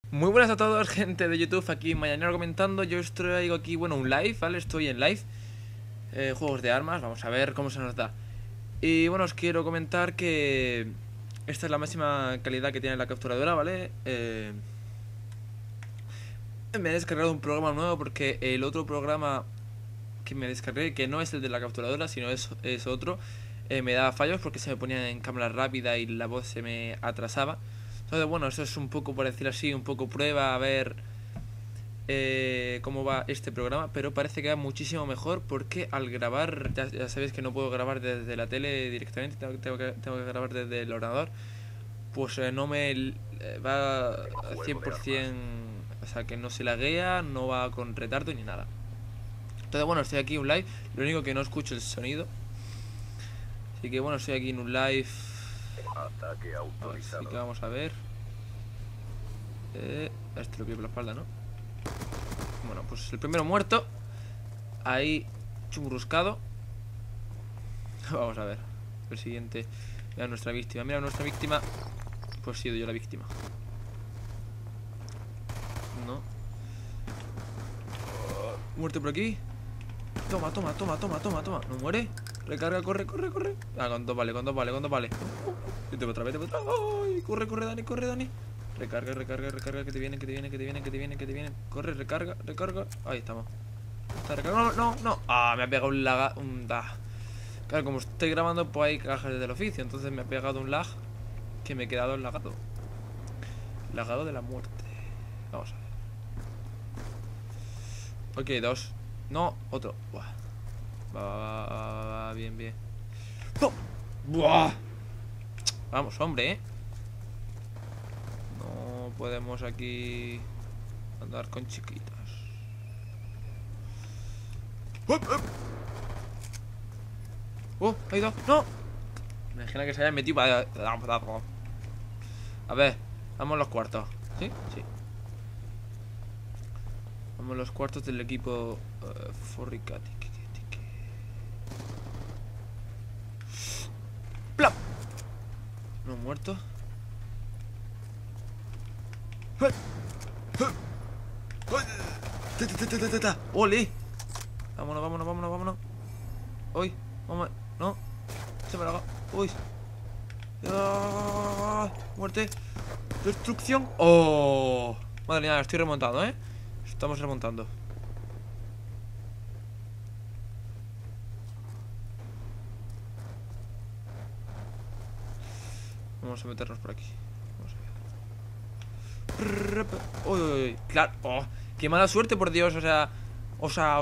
Muy buenas a todos, gente de YouTube, aquí Mañanero comentando. Yo estoy aquí, bueno, un live, ¿vale? Estoy en live, juegos de armas, vamos a ver cómo se nos da. Y bueno, os quiero comentar que esta es la máxima calidad que tiene la capturadora, ¿vale? Me he descargado un programa nuevo porque el otro programa que me descargué, que no es el de la capturadora, sino es otro, me daba fallos porque se me ponía en cámara rápida y la voz se me atrasaba. Entonces, bueno, eso es un poco, por decir así, un poco prueba, a ver cómo va este programa, pero parece que va muchísimo mejor porque al grabar, ya sabéis que no puedo grabar desde la tele directamente, tengo que grabar desde el ordenador, pues no me va al 100%, o sea que no se laguea, no va con retardo ni nada. Entonces bueno, estoy aquí en un live, lo único que no escucho el sonido, así que bueno, estoy aquí en un live. Ataque autorizado. Así que vamos a ver. Este lo pillo por la espalda, ¿no? Bueno, pues el primero muerto. Ahí, chumbruscado. Vamos a ver. El siguiente. Mira nuestra víctima. Mira nuestra víctima. Pues he sido yo la víctima. No. Muerte por aquí. Toma. No muere. Recarga, corre. Ah, con dos vale. Vete para atrás. Ay, corre, Dani. Recarga, que te viene. Corre, recarga. Ahí estamos. Está recargado. No. Ah, me ha pegado un lag. Claro, como estoy grabando, pues hay cajas del oficio. Entonces me ha pegado un lag que me he quedado lagado. Lagado de la muerte. Vamos a ver. Ok, dos. No, otro. Buah. Va, bien. ¡Oh! ¡Buah! Vamos, hombre, No podemos aquí andar con chiquitas. Hay dos. ¡No! Me imagino que se haya metido. A ver, vamos a los cuartos. ¿Sí? Sí. Vamos a los cuartos del equipo Forricati. ¡Plap! No muerto. ¡Ole! Vámonos. Uy, vamos. No. Se me la haga. Uy. Muerte. Destrucción. Oh. Madre mía, estoy remontando, Estamos remontando. Vamos a meternos por aquí. Uy. Claro. Oh, qué mala suerte, por Dios. O sea. Osa.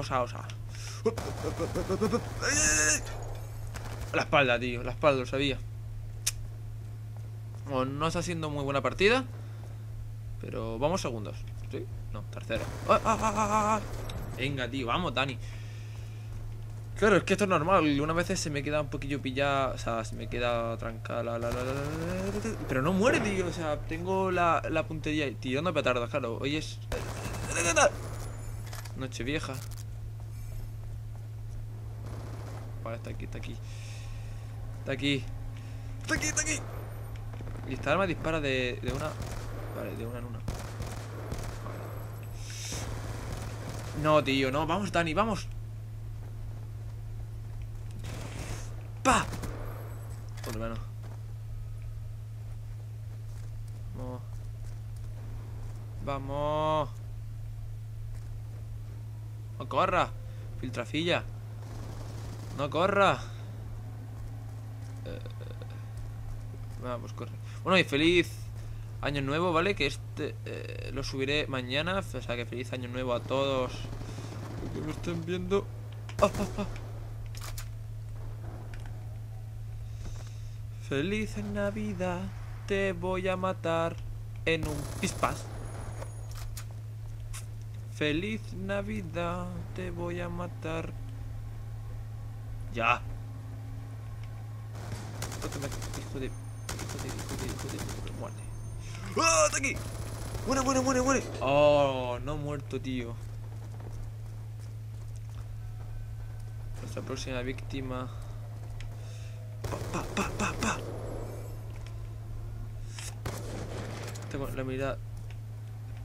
La espalda, tío. La espalda, lo sabía. Bueno, no está siendo muy buena partida, pero vamos segundos. ¿Sí? No, tercero. Venga, tío, vamos, Dani. Claro, es que esto es normal. Algunas veces se me queda un poquillo pillada. O sea, se me queda trancada pero no muere, tío. O sea, tengo la puntería tirando petardos, claro. Hoy es noche vieja. Vale, está aquí. Y esta arma dispara de una. Vale, de una en una. No, tío, no. Vamos, Dani, vamos. ¡Pa! Por lo menos. Vamos. No corra. Filtrafilla. No corra. Pues corre. Bueno, y feliz año nuevo, ¿vale? Que este lo subiré mañana. O sea que feliz año nuevo a todos que me estén viendo. Feliz Navidad, te voy a matar en un pispás. Feliz Navidad, te voy a matar. Ya. Hijo de muerte. ¡Ah! ¡Está aquí! ¡Muere! Oh, no ha muerto, tío. Nuestra próxima víctima. Tengo la mirada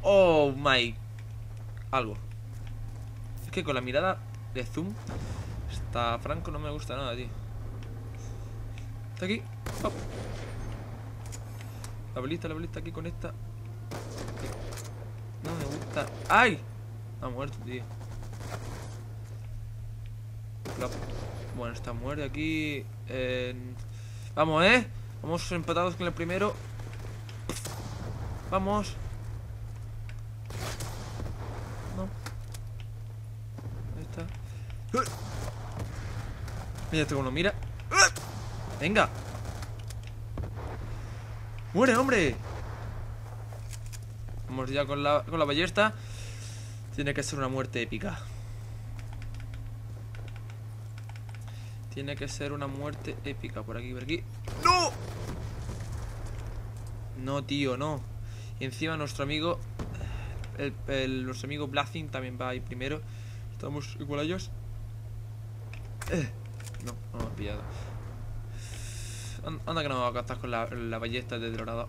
Oh my. Algo. Es que con la mirada de zoom está Franco, no me gusta nada, tío. Está aquí. Oh. La balista aquí conecta. No me gusta. ¡Ay! Ha muerto, tío. Bueno, está muerto aquí. Vamos, vamos empatados con el primero. Vamos. No. Ahí está. Mira este uno, mira. Venga. ¡Muere, hombre! Vamos ya con la ballesta. Tiene que ser una muerte épica. Tiene que ser una muerte épica. Por aquí, por aquí. ¡No! No, tío, no. Y encima nuestro amigo nuestro amigo Blazing también va ahí primero. Estamos igual a ellos. No me ha pillado. Anda que no me va a captar con la ballesta de dorado.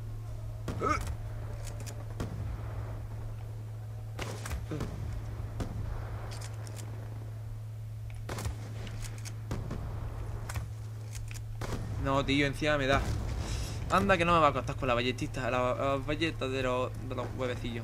No, tío, encima me da. Anda que no me va a costar con la balletita. La balleta de los huevecillos.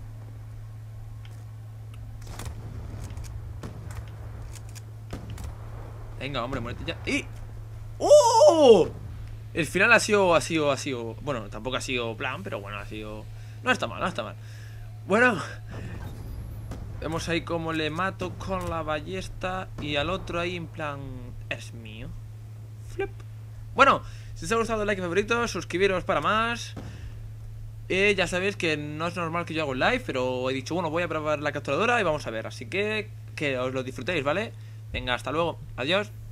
Venga, hombre, muérete ya. ¡Y! ¡Oh! El final ha sido. Bueno, tampoco ha sido plan, pero bueno, ha sido. No está mal, no está mal. Bueno. Vemos ahí cómo le mato con la ballesta. Y al otro ahí en plan. Es mío. Flip. Bueno, si os ha gustado, like y favorito, suscribiros para más. Ya sabéis que no es normal que yo haga un live, pero he dicho, bueno, voy a probar la capturadora y vamos a ver. Así que os lo disfrutéis, ¿vale? Venga, hasta luego, adiós.